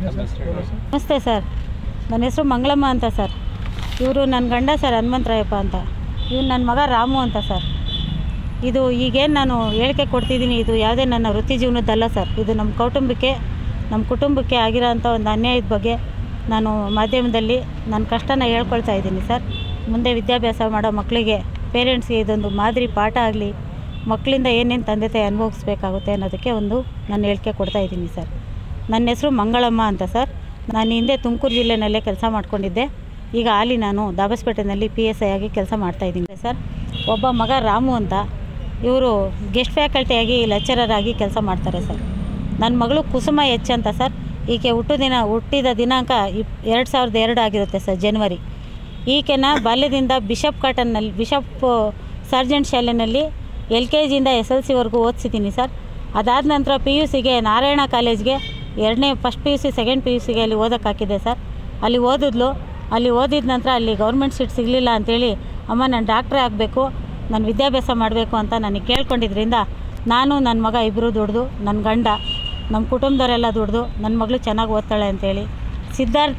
ನಮಸ್ತೆ ಸರ್, ನನ್ನ ಹೆಸರು ಮಂಗಳಮ್ಮ ಅಂತ ಸರ್. ಇವರು ನನ್ನ ಗಂಡ ಸರ್ ಹನುಮಂತರಾಯಪ್ಪ ಅಂತ. ಇವ್ನು ನನ್ನ ಮಗ ರಾಮು ಅಂತ ಸರ್. ಇದು ಈಗೇನು ನಾನು ಹೇಳಿಕೆ ಕೊಡ್ತಿದ್ದೀನಿ, ಇದು ಯಾವುದೇ ನನ್ನ ವೃತ್ತಿ ಜೀವನದ್ದಲ್ಲ ಸರ್. ಇದು ನಮ್ಮ ಕುಟುಂಬಕ್ಕೆ ಆಗಿರೋ ಅಂಥ ಒಂದು ಅನ್ಯಾಯದ ಬಗ್ಗೆ ನಾನು ಮಾಧ್ಯಮದಲ್ಲಿ ನನ್ನ ಕಷ್ಟನ ಹೇಳ್ಕೊಳ್ತಾ ಇದ್ದೀನಿ ಸರ್. ಮುಂದೆ ವಿದ್ಯಾಭ್ಯಾಸ ಮಾಡೋ ಮಕ್ಕಳಿಗೆ, ಪೇರೆಂಟ್ಸ್ಗೆ ಇದೊಂದು ಮಾದರಿ ಪಾಠ ಆಗಲಿ, ಮಕ್ಕಳಿಂದ ಏನೇನು ತಂದೆ ತಾಯಿ ಅನುಭವಿಸ್ಬೇಕಾಗುತ್ತೆ ಅನ್ನೋದಕ್ಕೆ ಒಂದು ನಾನು ಹೇಳಿಕೆ ಕೊಡ್ತಾಯಿದ್ದೀನಿ ಸರ್. ನನ್ನ ಹೆಸರು ಮಂಗಳಮ್ಮ ಅಂತ ಸರ್. ನಾನು ಹಿಂದೆ ತುಮಕೂರು ಜಿಲ್ಲೆನಲ್ಲೇ ಕೆಲಸ ಮಾಡ್ಕೊಂಡಿದ್ದೆ. ಈಗ ಅಲ್ಲಿ ನಾನು ದಾಬಸ್ಪೇಟೆನಲ್ಲಿ PSI ಆಗಿ ಕೆಲಸ ಮಾಡ್ತಾಯಿದ್ದೀನಿ ಸರ್. ಒಬ್ಬ ಮಗ ರಾಮು ಅಂತ, ಇವರು ಗೆಸ್ಟ್ ಫ್ಯಾಕಲ್ಟಿಯಾಗಿ ಲೆಕ್ಚರರ್ ಆಗಿ ಕೆಲಸ ಮಾಡ್ತಾರೆ ಸರ್. ನನ್ನ ಮಗಳು ಕುಸುಮ ಎಚ್ ಅಂತ ಸರ್. ಈಕೆ ಹುಟ್ಟಿದ ದಿನಾಂಕ 2002 ಆಗಿರುತ್ತೆ ಸರ್, ಜನವರಿ. ಈಕೆನ ಬಾಲ್ಯದಿಂದ ಬಿಷಪ್ ಸರ್ಜೆಂಟ್ ಶಾಲೆಯಲ್ಲಿ LKGಯಿಂದ SLC ಓದಿಸಿದ್ದೀನಿ ಸರ್. ಅದಾದ ನಂತರ PUCಗೆ ನಾರಾಯಣ ಕಾಲೇಜ್ಗೆ ಫಸ್ಟ್ PUC ಸೆಕೆಂಡ್ PUCಗೆ ಅಲ್ಲಿ ಓದೋಕ್ಕೆ ಹಾಕಿದ್ದೆ ಸರ್. ಅಲ್ಲಿ ಓದಿದ ನಂತರ ಅಲ್ಲಿ ಗೌರ್ಮೆಂಟ್ ಸೀಟ್ ಸಿಗಲಿಲ್ಲ ಅಂಥೇಳಿ, ಅಮ್ಮ ನಾನು ಡಾಕ್ಟ್ರೇ ಆಗಬೇಕು, ನಾನು ವಿದ್ಯಾಭ್ಯಾಸ ಮಾಡಬೇಕು ಅಂತ ನನಗೆ ಕೇಳ್ಕೊಂಡಿದ್ದರಿಂದ ನಾನು ನನ್ನ ಮಗ ಇಬ್ಬರು ದುಡ್ದು, ನನ್ನ ಗಂಡ, ನಮ್ಮ ಕುಟುಂಬದವರೆಲ್ಲ ದುಡ್ದು ನನ್ನ ಮಗಳು ಚೆನ್ನಾಗಿ ಓದ್ತಾಳೆ ಅಂಥೇಳಿ ಸಿದ್ಧಾರ್ಥ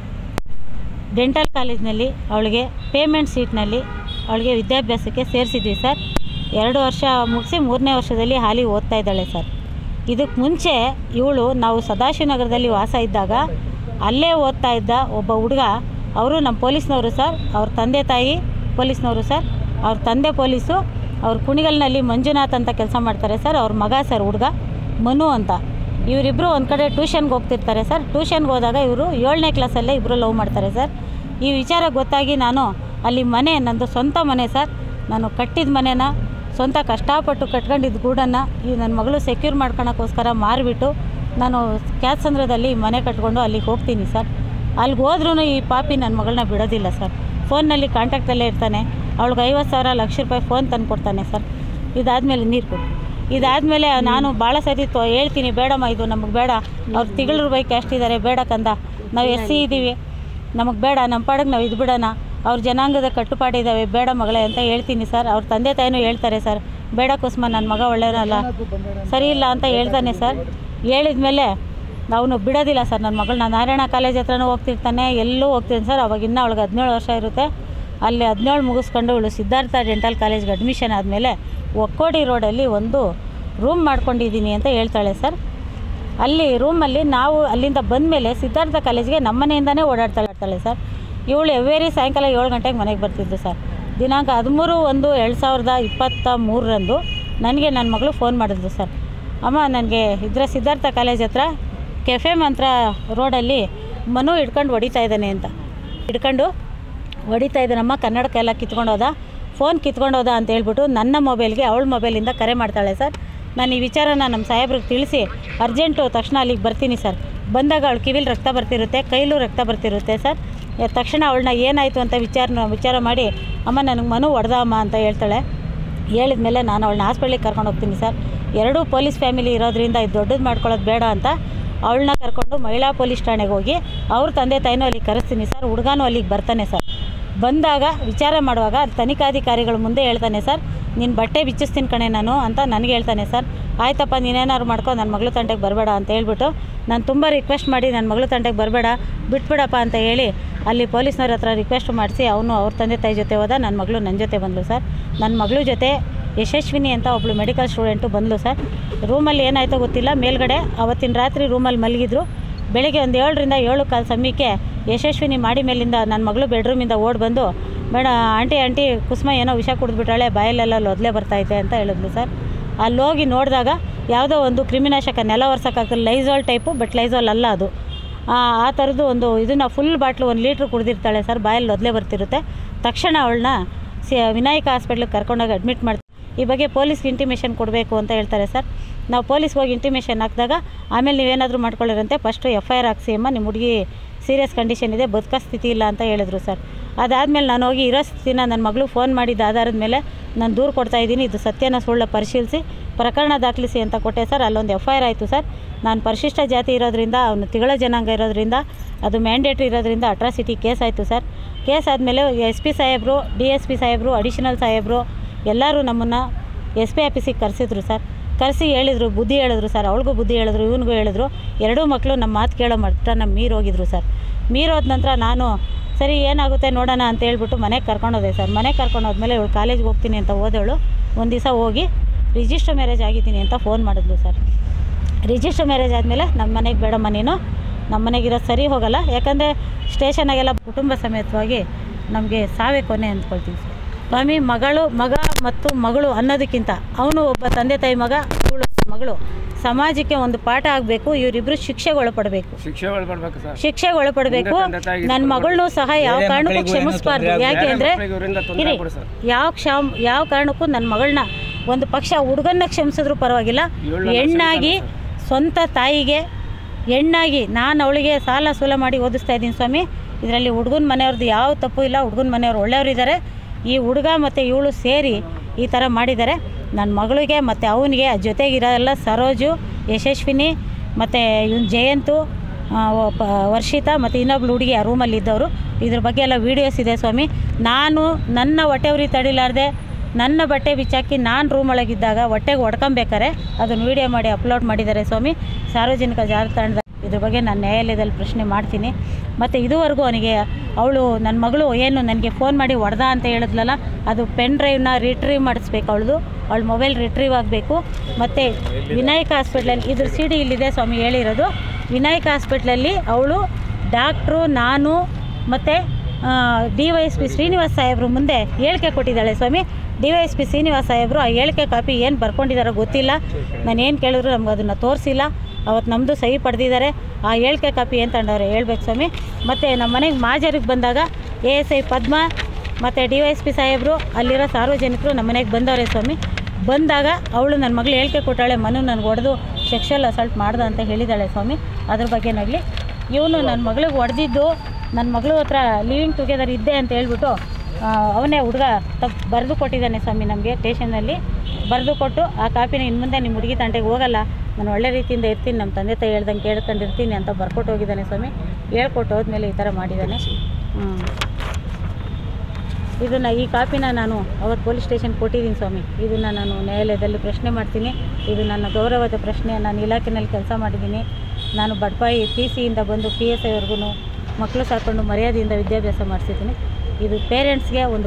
ಡೆಂಟಲ್ ಕಾಲೇಜ್ನಲ್ಲಿ ಅವಳಿಗೆ ಪೇಮೆಂಟ್ ಸೀಟ್ನಲ್ಲಿ ಅವಳಿಗೆ ವಿದ್ಯಾಭ್ಯಾಸಕ್ಕೆ ಸೇರಿಸಿದ್ವಿ ಸರ್. 2 ವರ್ಷ ಮುಗಿಸಿ 3ನೇ ವರ್ಷದಲ್ಲಿ ಹಾಲಿ ಓದ್ತಾ ಇದ್ದಾಳೆ ಸರ್. ಇದಕ್ಕೆ ಮುಂಚೆ ನಾವು ಸದಾಶಿವನಗರದಲ್ಲಿ ವಾಸ ಇದ್ದಾಗ ಅಲ್ಲೇ ಓದ್ತಾ ಇದ್ದ ಒಬ್ಬ ಹುಡುಗ, ಅವರು ನಮ್ಮ ಪೊಲೀಸ್ನವರು ಸರ್. ಅವ್ರ ತಂದೆ ತಾಯಿ ಪೊಲೀಸ್ನವರು ಸರ್. ಅವ್ರ ತಂದೆ ಪೊಲೀಸು, ಅವ್ರ ಕುಣಿಗಲ್ನಲ್ಲಿ ಮಂಜುನಾಥ್ ಅಂತ ಕೆಲಸ ಮಾಡ್ತಾರೆ ಸರ್. ಅವ್ರ ಮಗ ಸರ್ ಹುಡುಗ ಮನು ಅಂತ. ಇವರಿಬ್ಬರು ಒಂದು ಕಡೆ ಟ್ಯೂಷನ್ಗೆ ಹೋಗ್ತಿರ್ತಾರೆ ಸರ್. ಟ್ಯೂಷನ್ಗೆ ಹೋದಾಗ ಇವರು 7ನೇ ಕ್ಲಾಸಲ್ಲೇ ಇಬ್ಬರು ಲವ್ ಮಾಡ್ತಾರೆ ಸರ್. ಈ ವಿಚಾರ ಗೊತ್ತಾಗಿ ನಾನು ಅಲ್ಲಿ ನಂದು ಸ್ವಂತ ಮನೆ ಸರ್, ನಾನು ಕಟ್ಟಿದ ಮನೆನ ಸ್ವಂತ ಕಷ್ಟಪಟ್ಟು ಕಟ್ಕೊಂಡಿದ್ದ ಗೂಡನ್ನು ಈ ನನ್ನ ಮಗಳು ಸೆಕ್ಯೂರ್ ಮಾಡ್ಕೊಳಕ್ಕೋಸ್ಕರ ಮಾರಿಬಿಟ್ಟು ನಾನು ಕ್ಯಾತ್ಸಂದ್ರದಲ್ಲಿ ಮನೆ ಕಟ್ಕೊಂಡು ಅಲ್ಲಿಗೆ ಹೋಗ್ತೀನಿ ಸರ್. ಅಲ್ಲಿಗೆ ಹೋದ್ರೂ ಈ ಪಾಪಿ ನನ್ನ ಮಗಳನ್ನ ಬಿಡೋದಿಲ್ಲ ಸರ್. ಫೋನ್ನಲ್ಲಿ ಕಾಂಟ್ಯಾಕ್ಟಲ್ಲೇ ಇರ್ತಾನೆ. ಅವಳಿಗೆ 50,000 ಲಕ್ಷ ರೂಪಾಯಿ ಫೋನ್ ತಂದು ಕೊಡ್ತಾನೆ ಸರ್. ಇದಾದಮೇಲೆ ನೀರು ಕೊಡು. ಇದಾದಮೇಲೆ ನಾನು ಭಾಳ ಸತಿ ಹೇಳ್ತೀನಿ, ಬೇಡಮ್ಮ ಇದು ನಮಗೆ ಬೇಡ, ಅವ್ರು ತಿಂಗಳು ರೂಪಾಯಿ ಕ್ಯಾಸ್ಟ್ ಇದ್ದಾರೆ, ಬೇಡ ಕಂದ, ನಾವು SC ಇದ್ದೀವಿ, ನಮಗೆ ಬೇಡ, ನಮ್ಮ ಪಾಡಿಗೆ ನಾವು ಇದು ಬಿಡೋಣ, ಅವ್ರ ಜನಾಂಗದ ಕಟ್ಟುಪಾಡಿದ್ದಾವೆ, ಬೇಡ ಮಗಳೇ ಅಂತ ಹೇಳ್ತೀನಿ ಸರ್. ಅವ್ರ ತಂದೆ ತಾಯಿನೂ ಹೇಳ್ತಾರೆ ಸರ್, ಬೇಡ ಕುಸುಮ, ನನ್ನ ಮಗ ಒಳ್ಳೆಯವನಲ್ಲ, ಸರಿ ಇಲ್ಲ ಅಂತ ಹೇಳ್ತಾನೆ ಸರ್. ಹೇಳಿದ ಮೇಲೆ ಅವನು ಬಿಡೋದಿಲ್ಲ ಸರ್ ನನ್ನ ಮಗಳನ್ನ. ನಾರಾಯಣ ಕಾಲೇಜ್ ಹತ್ರನೂ ಹೋಗ್ತಿರ್ತಾನೆ, ಎಲ್ಲೂ ಹೋಗ್ತೀನಿ ಸರ್. ಅವಾಗ ಇನ್ನೂ ಅವಳಿಗೆ 17 ವರ್ಷ ಇರುತ್ತೆ. ಅಲ್ಲಿ 17 ಮುಗಿಸ್ಕೊಂಡು ಇವಳು ಸಿದ್ಧಾರ್ಥ ಡೆಂಟಲ್ ಕಾಲೇಜ್ಗೆ ಅಡ್ಮಿಷನ್ ಆದಮೇಲೆ ಒಕ್ಕೋಡಿ ರೋಡಲ್ಲಿ ಒಂದು ರೂಮ್ ಮಾಡ್ಕೊಂಡಿದ್ದೀನಿ ಅಂತ ಹೇಳ್ತಾಳೆ ಸರ್. ಅಲ್ಲಿ ರೂಮಲ್ಲಿ ನಾವು ಅಲ್ಲಿಂದ ಬಂದಮೇಲೆ ಸಿದ್ಧಾರ್ಥ ಕಾಲೇಜ್ಗೆ ನಮ್ಮ ಮನೆಯಿಂದನೇ ಓಡಾಡ್ತಾಳೆ ಸರ್. ಇವಳು ಎವ್ರಿ ಸಾಯಂಕಾಲ 7 ಗಂಟೆಗೆ ಮನೆಗೆ ಬರ್ತಿದ್ದು ಸರ್. ದಿನಾಂಕ 13/1/2023 ನನಗೆ ನನ್ನ ಮಗಳು ಫೋನ್ ಮಾಡಿದ್ರು ಸರ್. ಅಮ್ಮ, ನನಗೆ ಸಿದ್ಧಾರ್ಥ ಕಾಲೇಜ್ ಹತ್ರ ಕೆಫೆ ಮಂತ್ರ ರೋಡಲ್ಲಿ ಮನು ಹಿಡ್ಕೊಂಡು ಹೊಡಿತಾ ಇದ್ದಾನೆ ಅಂತ. ಹೊಡಿತಾ ಇದ್ದಾನಮ್ಮ, ಕನ್ನಡಕ್ಕೆಲ್ಲ ಫೋನ್ ಕಿತ್ಕೊಂಡೋದ ಅಂತ ಹೇಳ್ಬಿಟ್ಟು ನನ್ನ ಮೊಬೈಲ್ಗೆ ಅವಳ ಮೊಬೈಲಿಂದ ಕರೆ ಮಾಡ್ತಾಳೆ ಸರ್. ನಾನು ಈ ವಿಚಾರನ ನಮ್ಮ ಸಾಹೇಬ್ರಿಗೆ ತಿಳಿಸಿ ಅರ್ಜೆಂಟು ತಕ್ಷಣ ಅಲ್ಲಿಗೆ ಬರ್ತೀನಿ ಸರ್. ಬಂದಾಗ ಅವಳು ಕಿವಿಲಿ ರಕ್ತ ಬರ್ತಿರುತ್ತೆ, ಕೈಲೂ ರಕ್ತ ಬರ್ತಿರುತ್ತೆ ಸರ್. ತಕ್ಷಣ ಅವಳನ್ನ ಏನಾಯಿತು ಅಂತ ವಿಚಾರ ಮಾಡಿ, ಅಮ್ಮ ನನಗೆ ಮನು ಹೊಡೆದ ಅಮ್ಮ ಅಂತ ಹೇಳ್ತಾಳೆ. ಹೇಳಿದ ಮೇಲೆ ನಾನು ಅವಳನ್ನ ಹಾಸ್ಪಿಟ್ಲಿಗೆ ಕರ್ಕೊಂಡು ಹೋಗ್ತೀನಿ ಸರ್. 2 ಪೊಲೀಸ್ ಫ್ಯಾಮಿಲಿ ಇರೋದ್ರಿಂದ ಇದು ದೊಡ್ಡದು ಮಾಡ್ಕೊಳ್ಳೋದು ಬೇಡ ಅಂತ ಅವಳನ್ನ ಕರ್ಕೊಂಡು ಮಹಿಳಾ ಪೊಲೀಸ್ ಠಾಣೆಗೆ ಹೋಗಿ ಅವ್ರ ತಂದೆ ತಾಯಿನೂ ಅಲ್ಲಿಗೆ ಕರೆಸ್ತೀನಿ ಸರ್. ಹುಡುಗನೂ ಅಲ್ಲಿಗೆ ಬರ್ತಾನೆ ಸರ್. ಬಂದಾಗ ವಿಚಾರ ಮಾಡುವಾಗ ತನಿಖಾಧಿಕಾರಿಗಳ ಮುಂದೆ ಹೇಳ್ತಾನೆ ಸರ್, ನೀನು ಬಟ್ಟೆ ಬಿಚ್ಚಿಸ್ತೀನಿ ಕಣೆ ನಾನು ಅಂತ ನನಗೆ ಹೇಳ್ತಾನೆ ಸರ್. ಆಯ್ತಪ್ಪ, ನೀನೇನಾದ್ರು ಮಾಡ್ಕೊ, ನನ್ನ ಮಗಳು ತಂಟೆಗೆ ಬರಬೇಡ ಅಂತ ಹೇಳ್ಬಿಟ್ಟು ನಾನು ತುಂಬ ರಿಕ್ವೆಸ್ಟ್ ಮಾಡಿ ನನ್ನ ಮಗಳು ತಂಟೆಗೆ ಬರಬೇಡ, ಬಿಟ್ಬಿಡಪ್ಪ ಅಂತ ಹೇಳಿ ಅಲ್ಲಿ ಪೊಲೀಸ್ನವ್ರ ಹತ್ರ ರಿಕ್ವೆಸ್ಟ್ ಮಾಡಿಸಿ ಅವನು ಅವ್ರ ತಂದೆ ತಾಯಿ ಜೊತೆ ಹೋದ. ನನ್ನ ಮಗಳು ನನ್ನ ಜೊತೆ ಬಂದಳು ಸರ್. ನನ್ನ ಮಗಳು ಜೊತೆ ಯಶಸ್ವಿನಿ ಅಂತ ಒಬ್ಬಳು ಮೆಡಿಕಲ್ ಸ್ಟೂಡೆಂಟು ಬಂದಳು ಸರ್. ರೂಮಲ್ಲಿ ಏನಾಯ್ತೋ ಗೊತ್ತಿಲ್ಲ, ಮೇಲ್ಗಡೆ ಅವತ್ತಿನ ರಾತ್ರಿ ರೂಮಲ್ಲಿ ಮಲಗಿದ್ರು. ಬೆಳಗ್ಗೆ ಒಂದು 7ರಿಂದ 7:15 ಸಮಯಕ್ಕೆ ಯಶಸ್ವಿನಿ ಮಾಡಿ ಮೇಲಿಂದ ನನ್ನ ಮಗಳು ಬೆಡ್ರೂಮಿಂದ ಓಡಿ ಬಂದು, ಬೇಡ ಆಂಟಿ ಕುಸುಮ ಏನೋ ವಿಷ ಕುಡಿದ್ಬಿಟ್ಟಾಳೆ, ಬಾಯಲ್ಲೆಲ್ಲ ಲೊದಲೆ ಬರ್ತೈತೆ ಅಂತ ಹೇಳಿದ್ಲು ಸರ್. ಅಲ್ಲಿ ಹೋಗಿ ನೋಡಿದಾಗ ಯಾವುದೋ ಒಂದು ಕ್ರಿಮಿನಾಶಕ, ನೆಲ ಒರೆಸೋಕ್ಕಾಗ್ತದೆ, ಲೈಝಾಲ್ ಟೈಪು, ಬಟ್ ಲೈಝಾಲ್ ಅಲ್ಲ ಅದು. ಆ ಥರದ್ದು ಒಂದು ಇದನ್ನು ಫುಲ್ ಬಾಟ್ಲು 1 ಲೀಟ್ರ್ ಕುಡಿದಿರ್ತಾಳೆ ಸರ್. ಬಾಯಲ್ಲಿ ಲೊದಲೆ ಬರ್ತಿರುತ್ತೆ. ತಕ್ಷಣ ಅವಳನ್ನ ವಿನಾಯಕ ಹಾಸ್ಪಿಟ್ಲಿಗೆ ಕರ್ಕೊಂಡೋಗಿ ಅಡ್ಮಿಟ್ ಮಾಡ್ತೀವಿ. ಈ ಬಗ್ಗೆ ಪೊಲೀಸ್ಗೆ ಇಂಟಿಮೇಷನ್ ಕೊಡಬೇಕು ಅಂತ ಹೇಳ್ತಾರೆ ಸರ್. ನಾವು ಪೊಲೀಸ್ಗೆ ಹೋಗಿ ಇಂಟಿಮೇಷನ್ ಹಾಕಿದಾಗ, ಆಮೇಲೆ ನೀವೇನಾದರೂ ಮಾಡ್ಕೊಳ್ಳಿರಂತೆ, ಫಸ್ಟು FIR ಹಾಕ್ಸಿ ಅಮ್ಮ, ನಿಮ್ಮ ಹುಡುಗಿ ಸೀರಿಯಸ್ ಕಂಡೀಷನ್ ಇದೆ, ಬದುಕೋ ಸ್ಥಿತಿ ಇಲ್ಲ ಅಂತ ಹೇಳಿದ್ರು ಸರ್. ಅದಾದಮೇಲೆ ನಾನು ಹೋಗಿ ಇರೋ ಸ್ಥಿತಿನ ನನ್ನ ಮಗಳು ಫೋನ್ ಮಾಡಿದ ಆಧಾರದ ಮೇಲೆ ನಾನು ದೂರು ಕೊಡ್ತಾಯಿದ್ದೀನಿ, ಇದು ಸತ್ಯನ ಸುಳ್ಳು ಪರಿಶೀಲಿಸಿ ಪ್ರಕರಣ ದಾಖಲಿಸಿ ಅಂತ ಕೊಟ್ಟೆ ಸರ್. ಅಲ್ಲೊಂದು FIR ಆಯಿತು ಸರ್. ನಾನು ಪರಿಶಿಷ್ಟ ಜಾತಿ ಇರೋದ್ರಿಂದ, ಅವನು ತಿಗಳ ಜನಾಂಗ ಇರೋದ್ರಿಂದ, ಅದು ಮ್ಯಾಂಡೇಟ್ರಿ ಇರೋದ್ರಿಂದ ಅಟ್ರಾಸಿಟಿ ಕೇಸ್ ಆಯಿತು ಸರ್. ಕೇಸ್ ಆದಮೇಲೆ SP ಸಾಹೇಬರು, DSP ಸಾಹೇಬರು, ಅಡಿಷನಲ್ ಸಾಹೇಬರು ಎಲ್ಲರೂ ನಮ್ಮನ್ನು SP ಆಫೀಸಿಗೆ ಕರೆಸಿದ್ರು ಸರ್. ಕರೆಸಿ ಹೇಳಿದ್ರು, ಬುದ್ಧಿ ಹೇಳಿದ್ರು ಸರ್. ಅವಳಿಗೂ ಬುದ್ಧಿ ಹೇಳಿದ್ರು, ಇವನಿಗೂ ಹೇಳಿದ್ರು. ಎರಡೂ ಮಕ್ಕಳು ನಮ್ಮ ಮಾತು ಕೇಳೋ ಮಟ್ಟ ನಮ್ಮ ಮೀರೋಗಿದ್ರು ಸರ್. ಮೀರೋದ ನಂತರ ನಾನು ಸರಿ ಏನಾಗುತ್ತೆ ನೋಡೋಣ ಅಂತ ಹೇಳ್ಬಿಟ್ಟು ಮನೆಗೆ ಕರ್ಕೊಂಡೋದೆ ಸರ್. ಮನೆಗೆ ಕರ್ಕೊಂಡೋದ್ಮೇಲೆ ಇವಳು ಕಾಲೇಜ್ಗೆ ಹೋಗ್ತೀನಿ ಅಂತ ಹೋದವಳು ಒಂದು ದಿವಸ ಹೋಗಿ ರಿಜಿಸ್ಟರ್ ಮ್ಯಾರೇಜ್ ಆಗಿದ್ದೀನಿ ಅಂತ ಫೋನ್ ಮಾಡಿದ್ಲು ಸರ್. ರಿಜಿಸ್ಟರ್ ಮ್ಯಾರೇಜ್ ಆದಮೇಲೆ ನಮ್ಮ ಮನೆಗೆ ಬೇಡಮ್ಮ ನೀನು, ನಮ್ಮ ಮನೆಗಿರೋದು ಸರಿ ಹೋಗಲ್ಲ, ಯಾಕಂದರೆ ಸ್ಟೇಷನಾಗೆಲ್ಲ ಕುಟುಂಬ ಸಮೇತವಾಗಿ ನಮಗೆ ಸಾವೇ ಕೊನೆ ಅಂದ್ಕೊಳ್ತೀವಿ ಸರ್. ಸ್ವಾಮಿ ಮಗ ಮತ್ತು ಮಗಳು ಅನ್ನೋದಕ್ಕಿಂತ ಅವನು ಒಬ್ಬ ತಂದೆ ತಾಯಿ ಮಗ, ಇವಳು ಮಗಳು, ಸಮಾಜಕ್ಕೆ ಒಂದು ಪಾಠ ಆಗಬೇಕು. ಇವರಿಬ್ಬರು ಶಿಕ್ಷೆಗೆ ಒಳಪಡಬೇಕು. ನನ್ನ ಮಗಳನ್ನೂ ಸಹ ಯಾವ ಕಾರಣಕ್ಕೂ ಕ್ಷಮಿಸಬಾರ್ದು. ಯಾಕೆ ಅಂದರೆ ಯಾವ ಕಾರಣಕ್ಕೂ ನನ್ನ ಮಗಳನ್ನ ಒಂದು ಪಕ್ಷ ಹುಡುಗನ್ನ ಕ್ಷಮಿಸಿದ್ರು ಪರವಾಗಿಲ್ಲ, ಹೆಣ್ಣಾಗಿ ಸ್ವಂತ ತಾಯಿಗೆ ಹೆಣ್ಣಾಗಿ ನಾನು ಅವಳಿಗೆ ಸಾಲ ಸೂಲ ಮಾಡಿ ಓದಿಸ್ತಾ ಇದ್ದೀನಿ ಸ್ವಾಮಿ. ಇದರಲ್ಲಿ ಹುಡುಗನ ಮನೆಯವ್ರದ್ದು ಯಾವ ತಪ್ಪು ಇಲ್ಲ, ಹುಡುಗನ ಮನೆಯವ್ರು ಒಳ್ಳೆಯವರು ಇದ್ದಾರೆ. ಈ ಹುಡುಗ ಮತ್ತು ಇವಳು ಸೇರಿ ಈ ಥರ ಮಾಡಿದ್ದಾರೆ. ನನ್ನ ಮಗಳಿಗೆ ಮತ್ತು ಅವನಿಗೆ ಜೊತೆಗಿರೋಲ್ಲ ಸರೋಜು, ಯಶಸ್ವಿನಿ ಮತ್ತು ಇವನು ಜಯಂತು, ವರ್ಷಿತಾ ಮತ್ತು ಇನ್ನೊಬ್ಳು ಹುಡುಗಿ ಆ ರೂಮಲ್ಲಿ ಇದ್ದವರು. ಇದ್ರ ಬಗ್ಗೆ ಎಲ್ಲ ವೀಡಿಯೋಸ್ ಇದೆ ಸ್ವಾಮಿ. ನಾನು ನನ್ನ ಹೊಟ್ಟೆವ್ರಿ ತಡಿಲಾರ್ದೆ ನನ್ನ ಬಟ್ಟೆ ಬಿಚ್ಚಾಕಿ ನಾನು ರೂಮ್ ಒಳಗಿದ್ದಾಗ ಹೊಟ್ಟೆಗೆ ಹೊಡ್ಕೊಬೇಕಾರೆ ಅದನ್ನು ವೀಡಿಯೋ ಮಾಡಿ ಅಪ್ಲೋಡ್ ಮಾಡಿದ್ದಾರೆ ಸ್ವಾಮಿ. ಸಾರ್ವಜನಿಕ ಜಾಲತಾಣದ ಇದ್ರ ಬಗ್ಗೆ ನಾನು ನ್ಯಾಯಾಲಯದಲ್ಲಿ ಪ್ರಶ್ನೆ ಮಾಡ್ತೀನಿ. ಮತ್ತು ಇದುವರೆಗೂ ಅವನಿಗೆ ಅವಳು ನನ್ನ ಮಗಳು ಏನು ನನಗೆ ಫೋನ್ ಮಾಡಿ ಹೊಡೆದ ಅಂತ ಹೇಳಿದ್ಲಲ್ಲ, ಅದು ಪೆನ್ ಡ್ರೈವ್ನ ರಿಟ್ರೀವ್ ಮಾಡಿಸ್ಬೇಕು. ಅವಳ ಮೊಬೈಲ್ ರಿಟ್ರೀವ್ ಆಗಬೇಕು. ಮತ್ತು ವಿನಾಯಕ ಹಾಸ್ಪಿಟ್ಲಲ್ಲಿ ಇದ್ರ CD ಇಲ್ಲಿದೆ ಸ್ವಾಮಿ ಹೇಳಿರೋದು. ವಿನಾಯಕ ಹಾಸ್ಪಿಟ್ಲಲ್ಲಿ ಅವಳು ಡಾಕ್ಟ್ರು, ನಾನು ಮತ್ತು DYSP ಶ್ರೀನಿವಾಸ್ ಸಾಹೇಬರು ಮುಂದೆ ಹೇಳಿಕೆ ಕೊಟ್ಟಿದ್ದಾಳೆ ಸ್ವಾಮಿ. DYSP ಶ್ರೀನಿವಾಸ್ ಸಾಹೇಬರು ಆ ಹೇಳಿಕೆ ಕಾಪಿ ಏನು ಬರ್ಕೊಂಡಿದ್ದಾರೋ ಗೊತ್ತಿಲ್ಲ. ನಾನು ಏನು ಕೇಳಿದ್ರು ನಮ್ಗೆ ಅದನ್ನು ತೋರಿಸಿಲ್ಲ. ಅವತ್ತು ನಮ್ಮದು ಸಹಿ ಪಡೆದಿದ್ದಾರೆ. ಆ ಹೇಳಿಕೆ ಕಾಪಿ ಏನು ತಗೊಂಡವ್ರೆ ಹೇಳ್ಬೇಕು ಸ್ವಾಮಿ. ಮತ್ತು ನಮ್ಮ ಮನೆಗೆ ಮಾಜರಿಗೆ ಬಂದಾಗ ASI ಪದ್ಮ ಮತ್ತು DYSP ಸಾಹೇಬರು ಅಲ್ಲಿರೋ ಸಾರ್ವಜನಿಕರು ನಮ್ಮ ಮನೆಗೆ ಬಂದವರೇ ಸ್ವಾಮಿ. ಬಂದಾಗ ಅವಳು ನನ್ನ ಮಗಳು ಹೇಳಿಕೆ ಕೊಟ್ಟಾಳೆ, ಮನು ನನಗೆ ಹೊಡೆದು ಸೆಕ್ಷುವಲ್ ಅಸಾಲ್ಟ್ ಮಾಡ್ದ ಅಂತ ಹೇಳಿದ್ದಾಳೆ ಸ್ವಾಮಿ. ಅದ್ರ ಬಗ್ಗೆನಾಗಲಿ ಇವನು ನನ್ನ ಮಗಳಿಗೆ ಹೊಡೆದಿದ್ದು ನನ್ನ ಮಗಳು ಹತ್ರ ಲಿವಿಂಗ್ ಟುಗೆದರ್ ಇದ್ದೆ ಅಂತ ಹೇಳ್ಬಿಟ್ಟು ಅವನೇ ಹುಡುಗ ಬರೆದು ಕೊಟ್ಟಿದ್ದಾನೆ ಸ್ವಾಮಿ. ನಮಗೆ ಸ್ಟೇಷನಲ್ಲಿ ಬರೆದು ಕೊಟ್ಟು ಆ ಕಾಪಿನ ಇನ್ನು ಮುಂದೆ ನಿಮ್ಮ ಹುಡುಗಿ ತಂಟೆಗೆ ಹೋಗಲ್ಲ, ನಾನು ಒಳ್ಳೆ ರೀತಿಯಿಂದ ಇರ್ತೀನಿ, ನಮ್ಮ ತಂದೆ ತಾಯಿ ಹೇಳ್ದಂಗೆ ಕೇಳ್ಕೊಂಡಿರ್ತೀನಿ ಅಂತ ಬರ್ಕೊಟ್ಟು ಹೋಗಿದ್ದಾನೆ ಸ್ವಾಮಿ. ಹೇಳ್ಕೊಟ್ಟು ಹೋದ್ಮೇಲೆ ಈ ಥರ ಮಾಡಿದ್ದಾನೆ. ಇದನ್ನು ಈ ಕಾಪಿನ ನಾನು ಅವತ್ತು ಪೊಲೀಸ್ ಸ್ಟೇಷನ್ ಕೊಟ್ಟಿದ್ದೀನಿ ಸ್ವಾಮಿ. ಇದನ್ನು ನಾನು ನ್ಯಾಯಾಲಯದಲ್ಲಿ ಪ್ರಶ್ನೆ ಮಾಡ್ತೀನಿ. ಇದು ನನ್ನ ಗೌರವದ ಪ್ರಶ್ನೆ. ನಾನು ಇಲಾಖೆಯಲ್ಲಿ ಕೆಲಸ ಮಾಡಿದ್ದೀನಿ. ನಾನು ಬಡಪಾಯಿ PC ಬಂದು PSI ವರ್ಗೂ ಮಕ್ಕಳು ಸಾಕೊಂಡು ಮರ್ಯಾದೆಯಿಂದ ವಿದ್ಯಾಭ್ಯಾಸ ಮಾಡಿಸಿದ್ದೀನಿ. ಇದು ಪೇರೆಂಟ್ಸ್ಗೆ ಒಂದು